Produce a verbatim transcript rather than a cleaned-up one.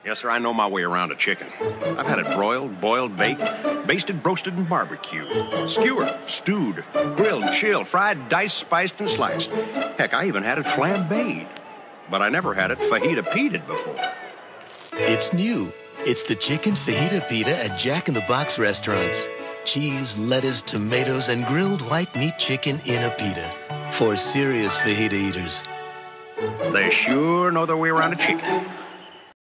Yes, sir, I know my way around a chicken. I've had it broiled, boiled, baked, basted, roasted, and barbecued. Skewered, stewed, grilled, chilled, fried, diced, spiced, and sliced. Heck, I even had it flambéed. But I never had it fajita pita'd before. It's new. It's the chicken fajita pita at Jack in the Box restaurants. Cheese, lettuce, tomatoes, and grilled white meat chicken in a pita. For serious fajita eaters. They sure know their way around a chicken.